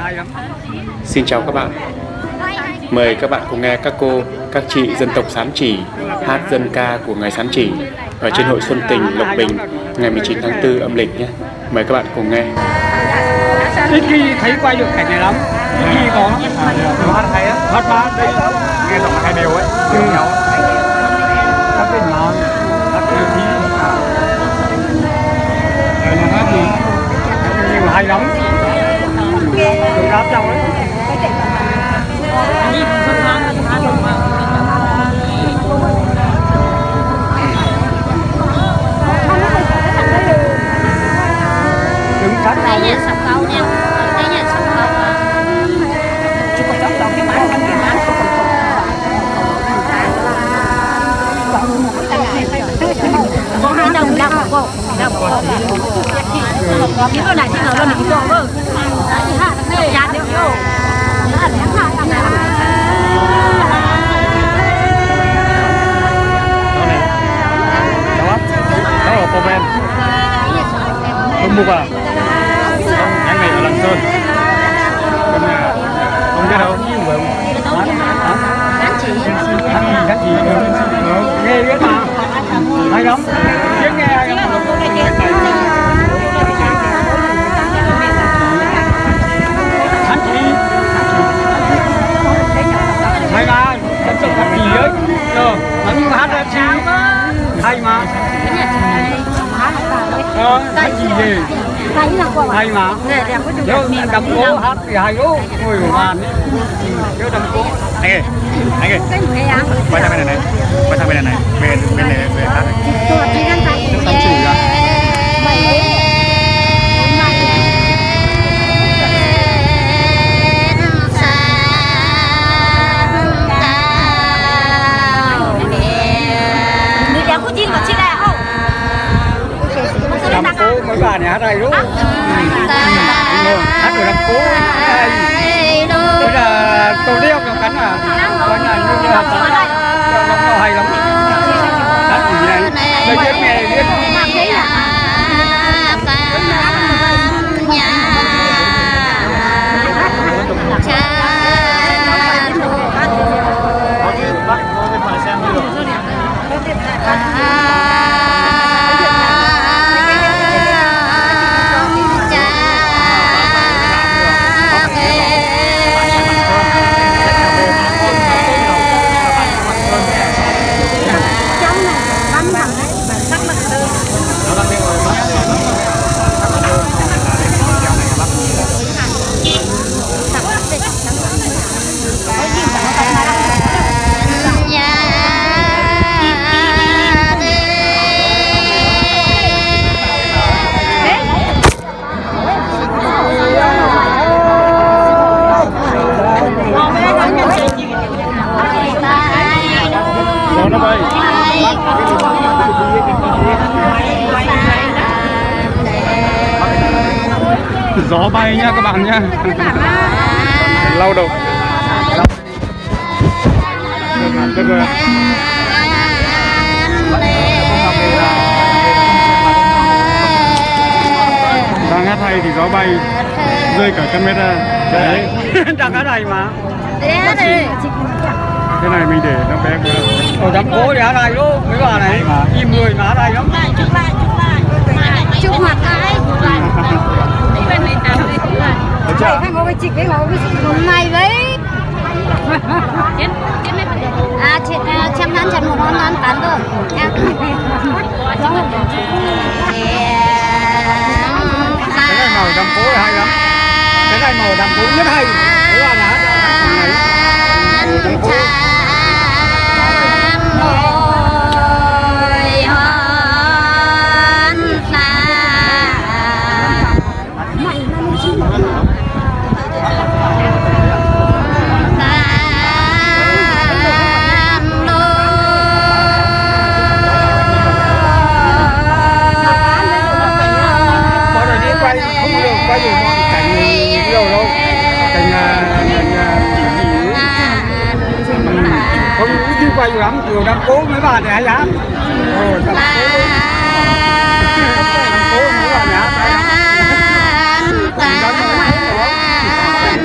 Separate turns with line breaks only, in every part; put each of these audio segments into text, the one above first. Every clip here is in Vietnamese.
Xin chào các bạn. Mời các bạn cùng nghe các cô, các chị dân tộc Sán Chỉ hát dân ca của ngày Sán Chỉ ở trên hội Xuân Tình Lộc Bình ngày 19 tháng 4 âm lịch nhé. Mời các bạn cùng nghe.
Ít khi thấy quay được cảnh này lắm. Ít khi có hát hay á, hát ba đây nghe giọng hay đều ấy, đều nhau. Hát bên mà hát đều thì hát gì nhưng mà hay lắm. Được rap trong ấy. Đứng sát nhau ấy. Ông Mục à? Anh này ở Lạng Sơn. Ông biết đâu? Hát gì? Nghe biết mà. Hay lắm. Biết nghe hay lắm. Hát gì? Hay mà. Thật sự hát gì ấy. Hắn hát là chi? Hay mà. Hát gì gì? Hay mà. Nếu đâm cố hát thì hay lắm. Ôi màn ấy. Nếu đâm cố. Anh ơi. Quay sang bên này. Bên này về hát này. Sán Chỉ à? Đâm cố mấy bà này hát hay đúng không? Hát của đâm cố hay. Bây giờ tôi đeo trong cánh à? Coi là như là nó hay lắm. Hát gì này? Đây chứ nghe biết. Gió bay nha các bạn nha. Lau đầu. Được rồi. Đang hát hay thì gió bay rơi cả camera. Đấy. Đang hát hay mà. Cái này mình để nó bé quá. Ở đám cố thì hát hay luôn. Mấy bà này im người mà hát hay lắm. Chúc mặt cái. Mày phải ngồi với chị với ngồi với mày với. À chị chăm nắn chăm một con nắn tán rồi. Cái này màu đầm phố hay lắm. Cái này màu đầm phố nhất hay. Đấy là đá đầm phố. Quay nhiều cảnh nhiều đâu, cảnh không chứ quay nhiều lắm, nhiều đám cố mấy bà này hay lắm. Đám cố mấy bà này hay lắm.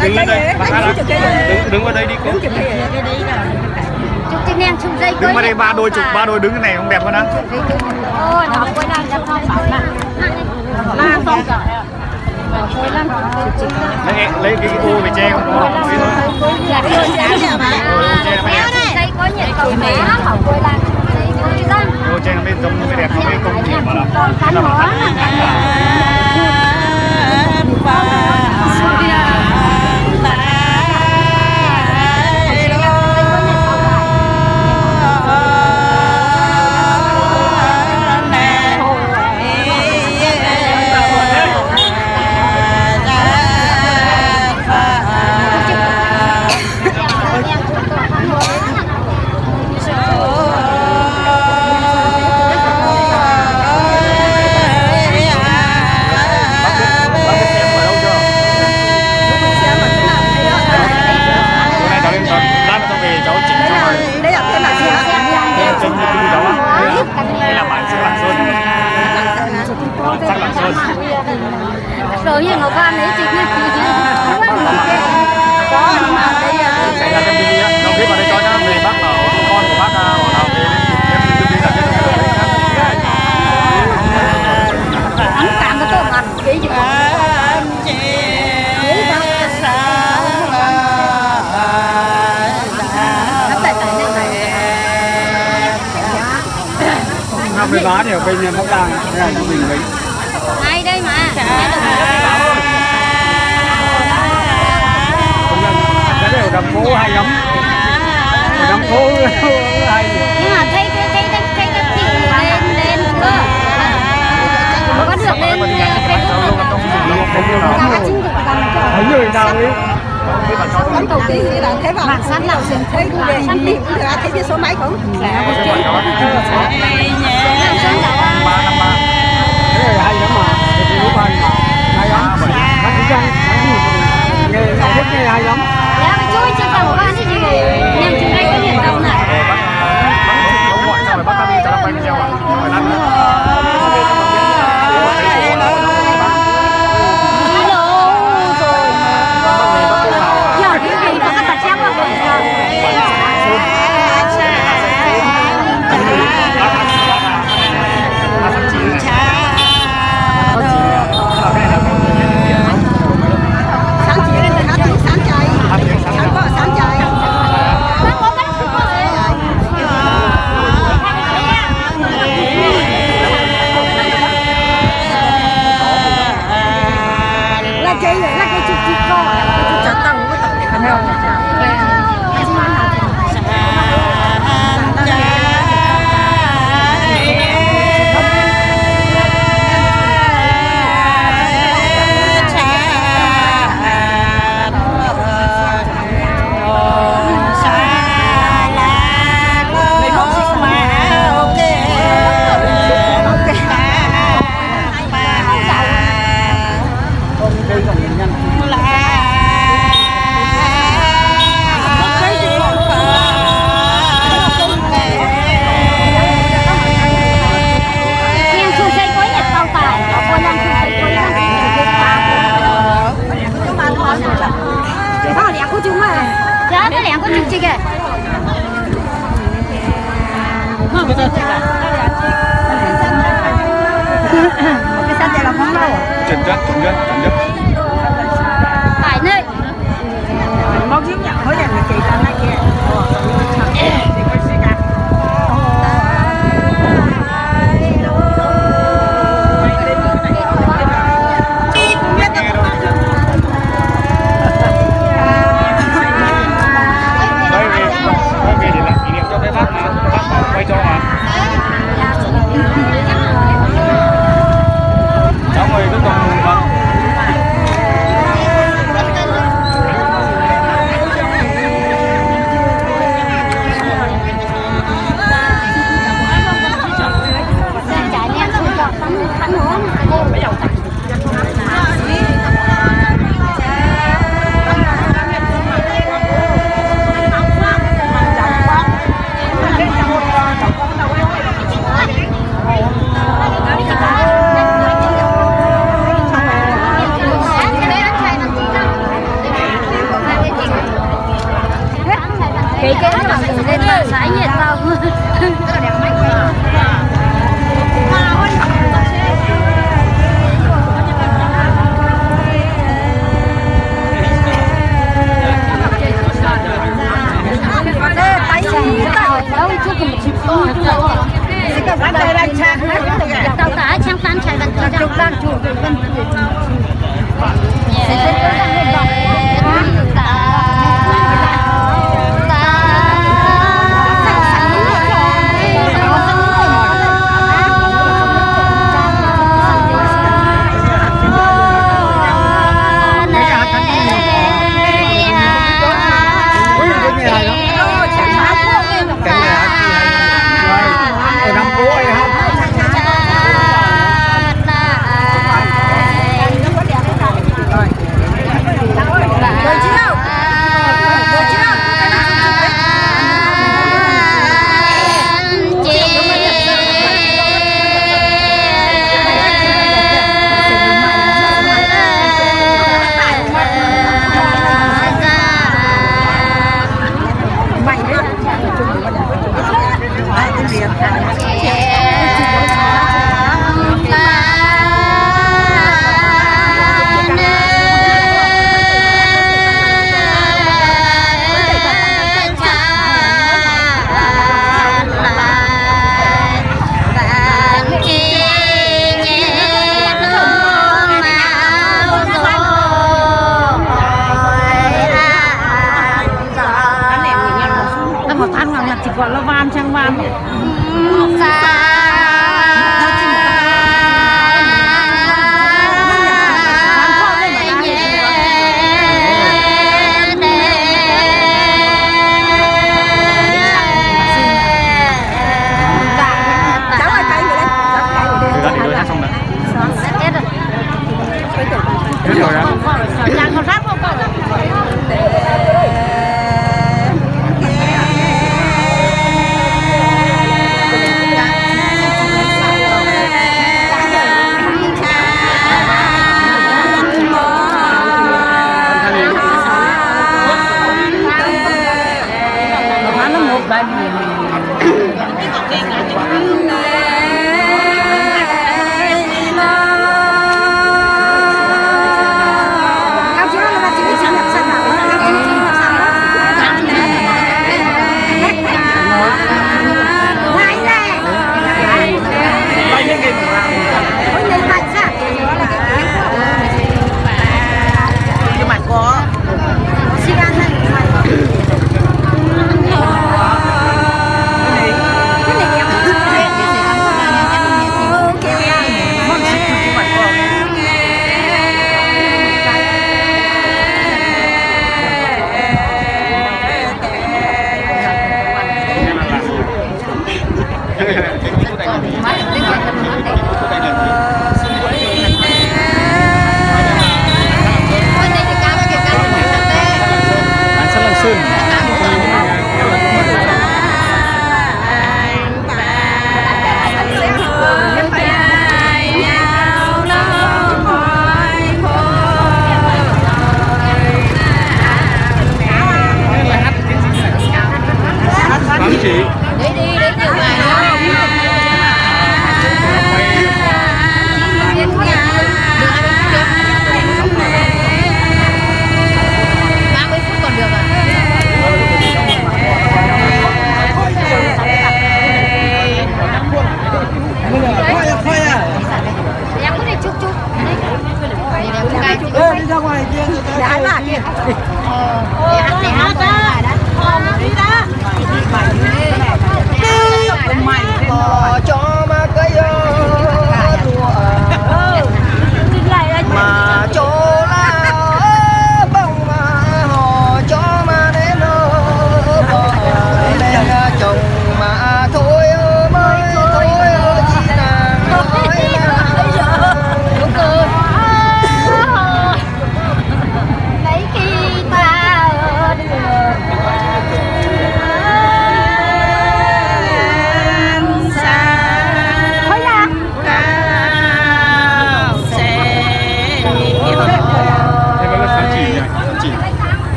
Đứng lên đây, đứng vào đây đi cô. Đứng vào đây ba đôi đứng cái này không đẹp hơn á. Lấy cái ô về che không có. Ô che nó bên giống nó đẹp, nó bên công gì mà
rồi như Ngọc Văn ấy chị như có nhưng mà đây là
xem TV á, không biết vào đây cho nhá, về bác là con của bác nào về em TV là cái
ăn cạn cái tôm ăn cái gì
về giá thì ở bên Bắc Giang là mình đấy.
ngay đây mà
cái đều đầm phố hay lắm, đầm phố hay.
nhưng mà thấy cái chị lên cơ mà có được lên
thấy người nào ấy
Bắn đầu tiên thì là thế vào bản sát nào xem thấy về săn tìm được thấy cái số máy không?
hay lắm mà cái lúc hay lắm bác cũng đang nghe thích nghe hay lắm.
dạ cái chuối chưa tàu ba cái gì em chúng đây có điện đâu này
bác đi cho nó quay video à? Trần nhất.
Phải nơi.
Móc giếng nhận hối nhận là chị ta nói kia.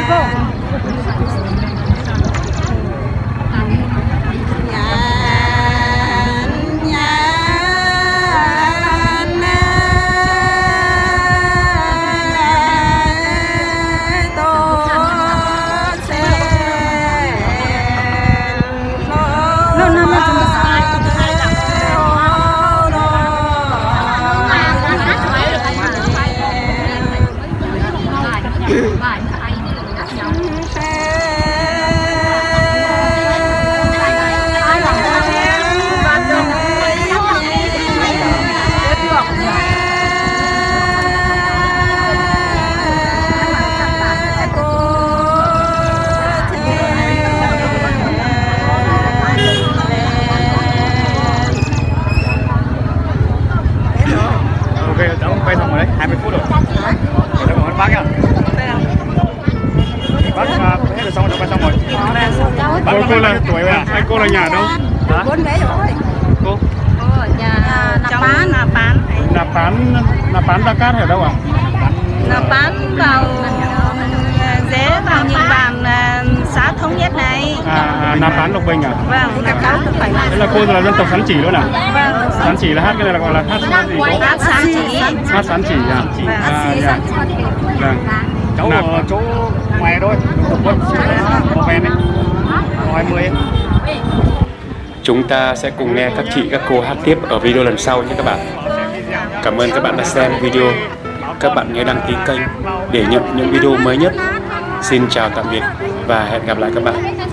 quay xong rồi đấy, 20 phút rồi. Để cảm ơn bác nhá. Bác hết rồi, xong rồi, quay xong rồi. Cô là tuổi à? Hay cô là nhà đâu? Hả? Cô?
Nhà
Nạp bán ra cát ở đâu à?
Nạp bán vào dễ vào những bàn xã Thống Nhất này.
Nạp bán Lộc Bình à?
Vâng, nạp bán Lộc Bình.
Thế là cô là dân tộc Sán Chỉ luôn à?
Vâng.
Sán Chỉ là hát cái này là gọi là hát gì?
Hát Sán Chỉ.
Hát Sán Chỉ à? Vâng. Cháu ở chỗ ngoài thôi, một ven đấy, 20 ấy.
Chúng ta sẽ cùng nghe các chị, các cô hát tiếp ở video lần sau nhé các bạn. Cảm ơn các bạn đã xem video. Các bạn nhớ đăng ký kênh để nhận những video mới nhất. Xin chào tạm biệt và hẹn gặp lại các bạn.